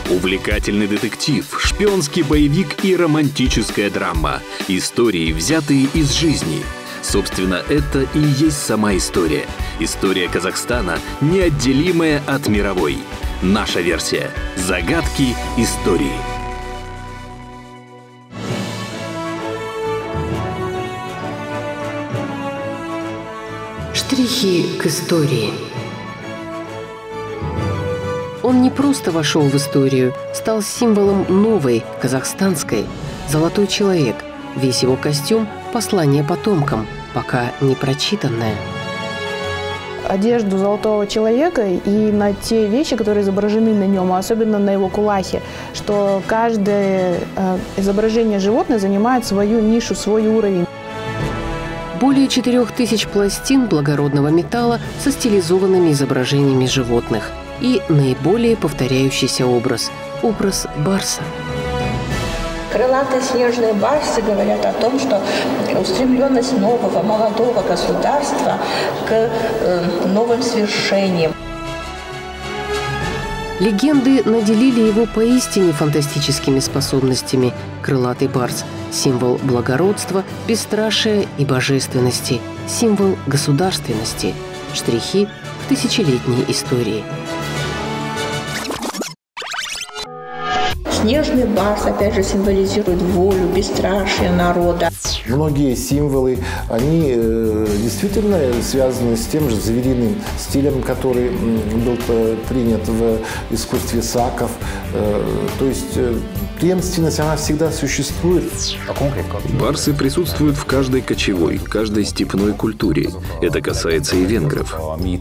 Увлекательный детектив, шпионский боевик и романтическая драма. Истории, взятые из жизни. Собственно, это и есть сама история. История Казахстана, неотделимая от мировой. Наша версия. Загадки истории. Штрихи к истории. Он не просто вошел в историю, стал символом новой, казахстанской. Золотой человек. Весь его костюм – послание потомкам, пока не прочитанное. Одежду золотого человека и на те вещи, которые изображены на нем, особенно на его кулахе, что каждое изображение животного занимает свою нишу, свой уровень. Более 4000 пластин благородного металла со стилизованными изображениями животных. И наиболее повторяющийся образ – образ барса. Крылатые снежные барсы говорят о том, что устремленность нового, молодого государства к новым свершениям. Легенды наделили его поистине фантастическими способностями. Крылатый барс – символ благородства, бесстрашия и божественности, символ государственности. Штрихи в тысячелетней истории. Снежный барс, опять же, символизирует волю, бесстрашие народа. Многие символы, они действительно связаны с тем же звериным стилем, который был принят в искусстве саков. То есть преемственность, она всегда существует. Барсы присутствуют в каждой кочевой, каждой степной культуре. Это касается и венгров.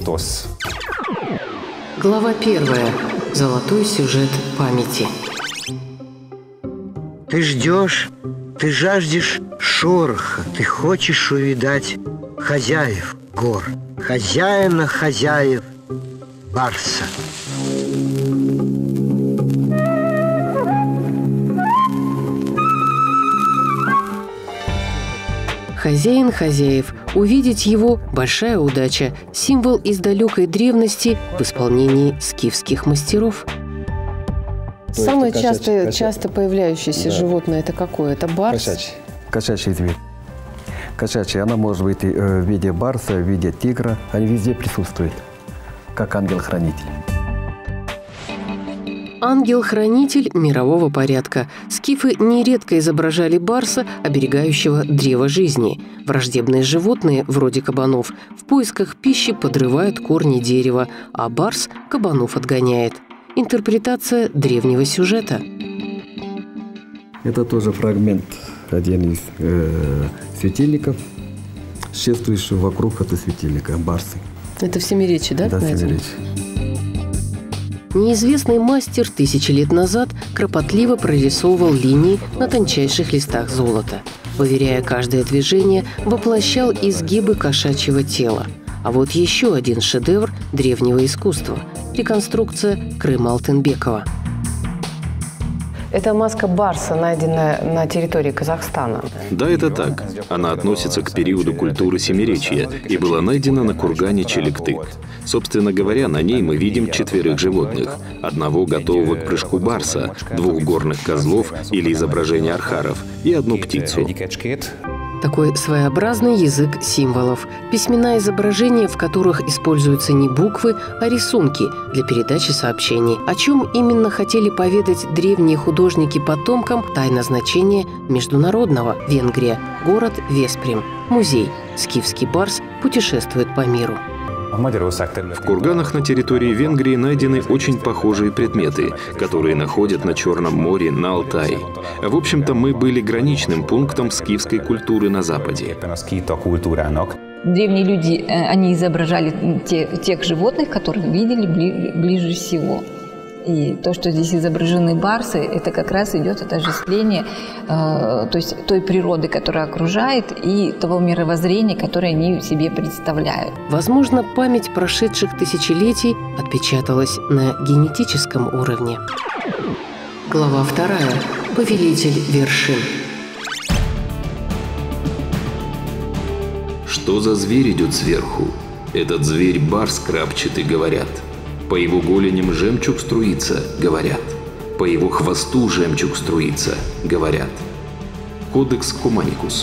Глава 1. Золотой сюжет памяти. Ты ждешь, ты жаждешь шороха, ты хочешь увидать хозяев гор, хозяина хозяев барса. Хозяин хозяев. Увидеть его – большая удача. Символ из далекой древности в исполнении скифских мастеров. Самое часто появляющееся животное – это какое? Это барс? Кошачий зверь. Кошачий. Она может быть в виде барса, в виде тигра. Они везде присутствуют, как ангел-хранитель. Ангел-хранитель мирового порядка. Скифы нередко изображали барса, оберегающего древо жизни. Враждебные животные, вроде кабанов, в поисках пищи подрывают корни дерева, а барс кабанов отгоняет. Интерпретация древнего сюжета. Это тоже фрагмент, один из светильников, шествующего вокруг этого светильника, барсы. Это в Семиречье, да? Да, в Семиречье. Неизвестный мастер 1000 лет назад кропотливо прорисовывал линии на тончайших листах золота. Выверяя каждое движение, воплощал изгибы кошачьего тела. А вот еще один шедевр древнего искусства – реконструкция Крыма Алтынбекова. Это маска барса, найденная на территории Казахстана. Да, это так. Она относится к периоду культуры Семиречья и была найдена на кургане Челиктык. Собственно говоря, на ней мы видим 4 животных. Одного готового к прыжку барса, 2 горных козлов или изображение архаров и 1 птицу. Такой своеобразный язык символов. Письмена изображения, в которых используются не буквы, а рисунки для передачи сообщений. О чем именно хотели поведать древние художники потомкам, тайна значения международного. Венгрия. Город Веспрем. Музей. Скифский барс путешествует по миру. В курганах на территории Венгрии найдены очень похожие предметы, которые находят на Черном море, на Алтае. В общем-то, мы были граничным пунктом скифской культуры на Западе. Древние люди, они изображали тех животных, которых видели ближе всего. И то, что здесь изображены барсы, это как раз идет отождествление то есть той природы, которая окружает, и того мировоззрения, которое они себе представляют. Возможно, память прошедших тысячелетий отпечаталась на генетическом уровне. Глава 2. Повелитель вершин. Что за зверь идет сверху? Этот зверь барс крапчатый, говорят. По его голеням жемчуг струится, говорят. По его хвосту жемчуг струится, говорят. Кодекс Куманикус.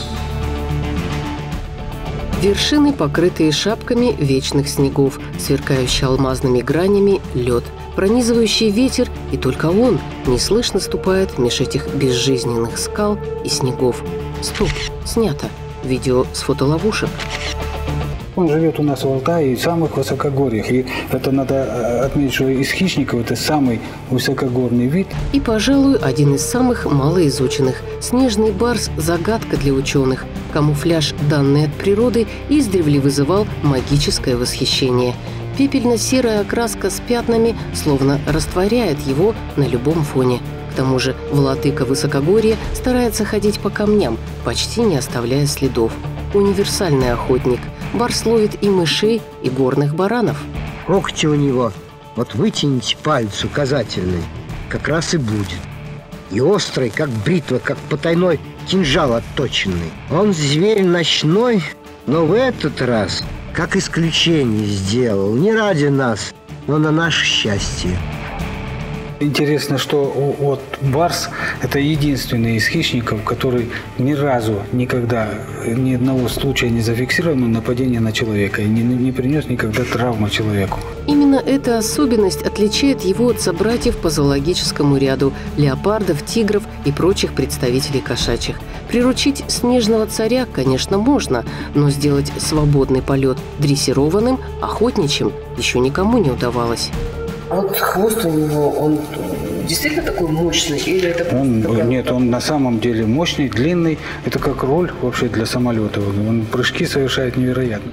Вершины, покрытые шапками вечных снегов, сверкающий алмазными гранями лед, пронизывающий ветер, и только он неслышно ступает меж этих безжизненных скал и снегов. Стоп, снято. Видео с фотоловушек. Он живет у нас в Алтае и в самых высокогорьях. И это надо отметить, что из хищников это самый высокогорный вид. И, пожалуй, один из самых малоизученных. Снежный барс – загадка для ученых. Камуфляж, данный от природы, издревле вызывал магическое восхищение. Пепельно-серая окраска с пятнами словно растворяет его на любом фоне. К тому же владыка высокогорья старается ходить по камням, почти не оставляя следов. Универсальный охотник. Барс ловит и мышей, и горных баранов. Когти у него, вот вытяните палец указательный, как раз и будет. И острый, как бритва, как потайной кинжал отточенный. Он зверь ночной, но в этот раз, как исключение сделал, не ради нас, но на наше счастье. Интересно, что вот барс – это единственный из хищников, который ни разу, никогда, ни одного случая не зафиксировано нападение на человека и не принес никогда травмы человеку. Именно эта особенность отличает его от собратьев по зоологическому ряду – леопардов, тигров и прочих представителей кошачьих. Приручить снежного царя, конечно, можно, но сделать свободный полет дрессированным, охотничьим еще никому не удавалось. А вот хвост у него, он действительно такой мощный? Или это Нет, он на самом деле мощный, длинный. Это как роль вообще для самолета. Он прыжки совершает невероятно.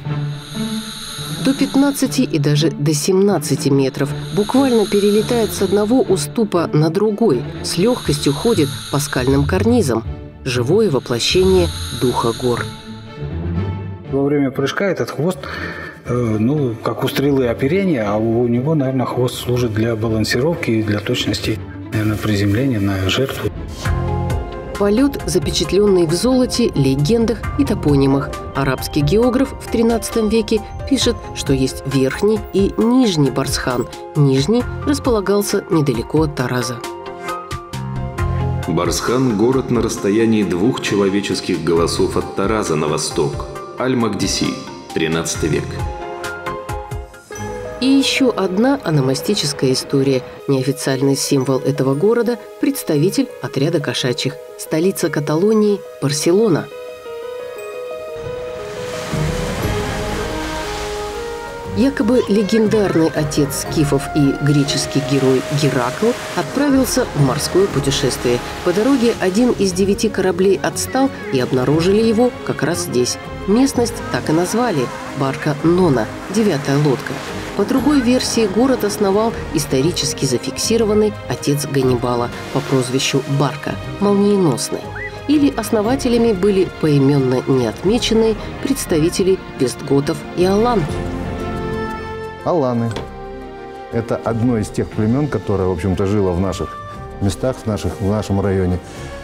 До 15 и даже до 17 метров. Буквально перелетает с одного уступа на другой. С легкостью ходит по скальным карнизам. Живое воплощение духа гор. Во время прыжка этот хвост, как у стрелы оперения, а у него, наверное, хвост служит для балансировки и для точности, наверное, приземления на жертву. Полет, запечатленный в золоте, легендах и топонимах. Арабский географ в XIII веке пишет, что есть Верхний и Нижний Барсхан. Нижний располагался недалеко от Тараза. Барсхан – город на расстоянии 2 человеческих голосов от Тараза на восток. Аль-Магдиси, XIII век. И еще одна ономастическая история. Неофициальный символ этого города – представитель отряда кошачьих. Столица Каталонии – Барселона. Якобы легендарный отец скифов и греческий герой Геракл отправился в морское путешествие. По дороге один из 9 кораблей отстал, и обнаружили его как раз здесь. Местность так и назвали – барка Нона, 9-я лодка. По другой версии, город основал исторически зафиксированный отец Ганнибала по прозвищу Барка – молниеносный. Или основателями были поименно неотмеченные представители вестготов и алан. Аланы – это одно из тех племен, которое, в общем-то, жило в наших местах, в нашем районе.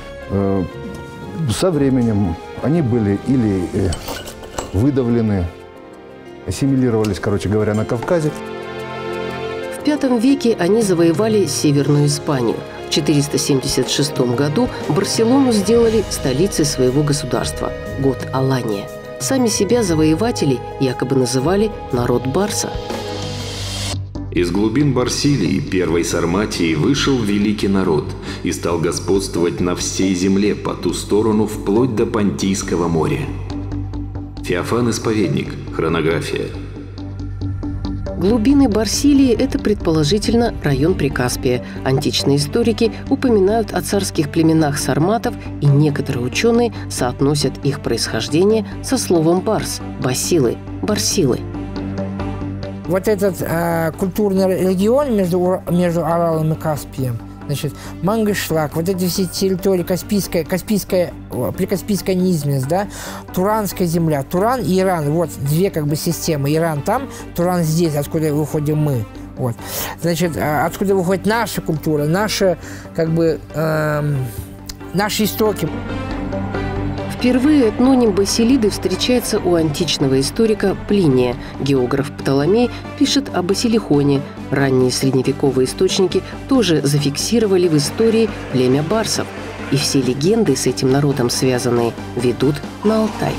Со временем они были или выдавлены, ассимилировались, короче говоря, на Кавказе. В V веке они завоевали Северную Испанию. В 476 году Барселону сделали столицей своего государства – год Алания. Сами себя завоеватели якобы называли «народ Барса». Из глубин Барсилии, первой Сарматии, вышел великий народ и стал господствовать на всей земле по ту сторону вплоть до Понтийского моря. Феофан Исповедник. Хронография. Глубины Барсилии – это, предположительно, район Прикаспия. Античные историки упоминают о царских племенах сарматов, и некоторые ученые соотносят их происхождение со словом «барс» – басилы, барсилы. Вот этот культурный регион между Аралом и Каспием, значит, Мангышлак, вот эти все территории прикаспийская низменность, да, Туранская земля, Туран и Иран, вот две как бы системы, Иран там, Туран здесь, откуда выходим мы, вот, значит, откуда выходит наша культура, наши как бы наши истоки. В Впервые этноним Басилиды встречается у античного историка Плиния. Географ Птоломей пишет о Басилихоне. Ранние средневековые источники тоже зафиксировали в истории племя барсов. И все легенды с этим народом связанные ведут на Алтай.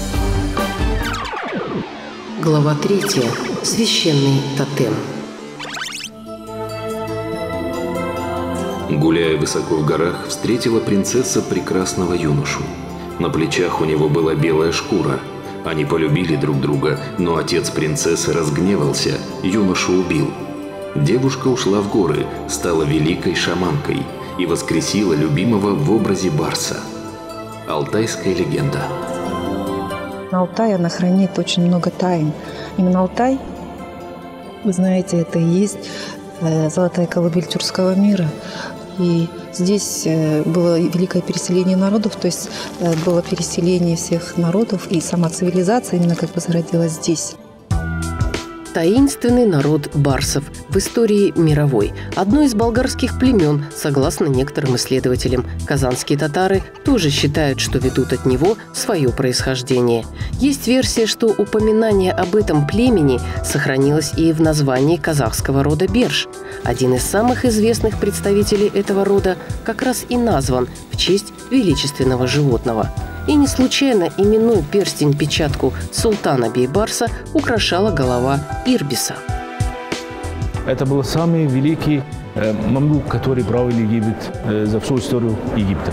Глава 3. Священный тотем. Гуляя высоко в горах, встретила принцесса прекрасного юношу. На плечах у него была белая шкура. Они полюбили друг друга, но отец принцессы разгневался, юношу убил. Девушка ушла в горы, стала великой шаманкой и воскресила любимого в образе барса. Алтайская легенда. На Алтае она хранит очень много тайн. Именно Алтай, вы знаете, это и есть золотая колыбель тюркского мира. И здесь было великое переселение народов, то есть было переселение всех народов, и сама цивилизация именно как бы зародилась здесь. Таинственный народ барсов в истории мировой. Одно из болгарских племен, согласно некоторым исследователям. Казанские татары тоже считают, что ведут от него свое происхождение. Есть версия, что упоминание об этом племени сохранилось и в названии казахского рода Берш. Один из самых известных представителей этого рода как раз и назван в честь величественного животного. И не случайно именную перстень-печатку султана Бейбарса украшала голова Ирбиса. Это был самый великий мамлук, который правил Египет за всю историю Египта.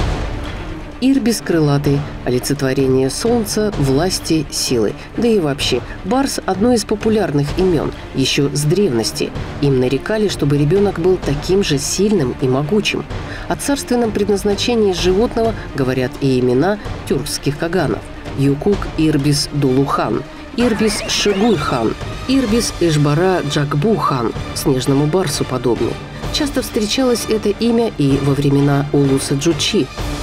Ирбис крылатый – олицетворение солнца, власти, силы. Да и вообще, барс – одно из популярных имен, еще с древности. Им нарекали, чтобы ребенок был таким же сильным и могучим. О царственном предназначении животного говорят и имена тюркских каганов. Юкук Ирбис Дулухан, Ирбис Шигуй-хан, Ирбис Ишбара Джакбу-хан, снежному барсу подобный. Часто встречалось это имя и во времена Улуса Джучи.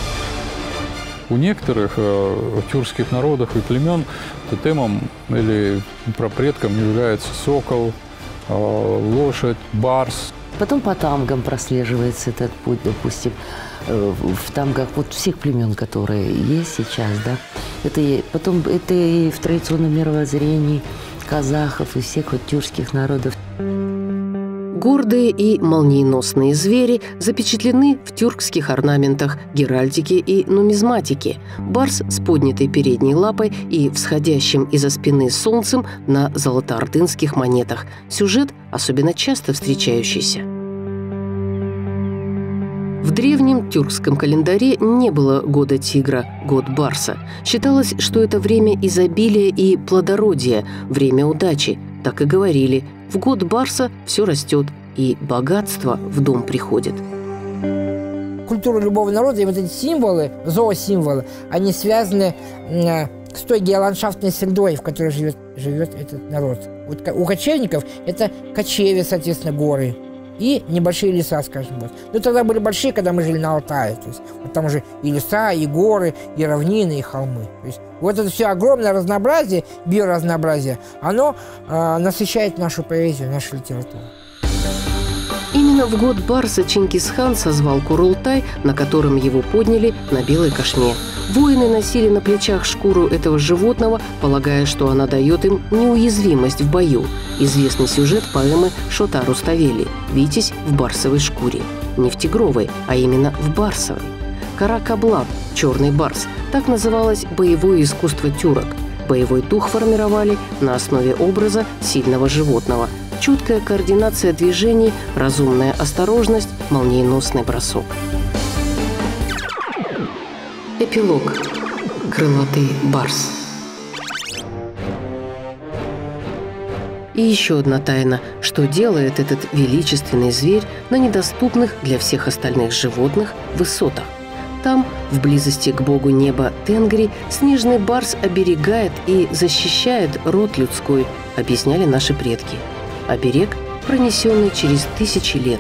У некоторых тюркских народов и племен тотемом или прапредком является сокол, лошадь, барс. Потом по тамгам прослеживается этот путь, допустим, в тамгах вот всех племен, которые есть сейчас, да. Потом это и в традиционном мировоззрении казахов и всех вот тюркских народов. Гордые и молниеносные звери запечатлены в тюркских орнаментах, геральдике и нумизматике. Барс с поднятой передней лапой и всходящим из-за спины солнцем на золотоордынских монетах. Сюжет особенно часто встречающийся. В древнем тюркском календаре не было года тигра, год барса. Считалось, что это время изобилия и плодородия, время удачи. Так и говорили: в год барса все растет, и богатство в дом приходит. Культура любого народа и вот эти символы, зоосимволы, они связаны с той геоландшафтной средой, в которой живет этот народ. Вот у кочевников это кочевья, соответственно, горы. И небольшие леса, скажем так. Но тогда были большие, когда мы жили на Алтае. То есть, вот там уже и леса, и горы, и равнины, и холмы. То есть, вот это все огромное разнообразие, биоразнообразие, оно насыщает нашу поэзию, нашу литературу. Именно в год барса Чингисхан созвал Курултай, на котором его подняли на белой кошме. Воины носили на плечах шкуру этого животного, полагая, что она дает им неуязвимость в бою. Известный сюжет поэмы Шота Руставели «Витязь в барсовой шкуре». Не в тигровой, а именно в барсовой. Каракаблан – черный барс. Так называлось боевое искусство тюрок. Боевой дух формировали на основе образа сильного животного. Чуткая координация движений, разумная осторожность, молниеносный бросок. Эпилог. Крылатый барс. И еще одна тайна, что делает этот величественный зверь на недоступных для всех остальных животных высотах. Там, в близости к богу неба Тенгри, снежный барс оберегает и защищает род людской, объясняли наши предки. Оберег, пронесенный через тысячи лет.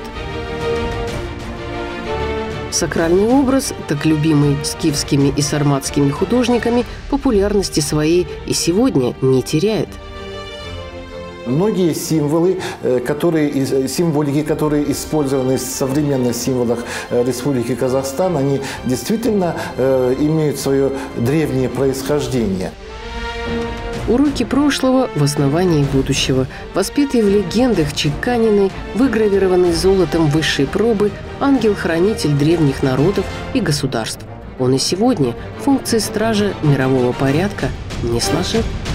Сакральный образ, так любимый скифскими и сарматскими художниками, популярности своей и сегодня не теряет. Многие символы, символики, которые использованы в современных символах Республики Казахстан, они действительно имеют свое древнее происхождение. Уроки прошлого в основании будущего, воспетые в легендах, чеканенный, выгравированный золотом высшей пробы, ангел-хранитель древних народов и государств. Он и сегодня функции стража мирового порядка не сложит.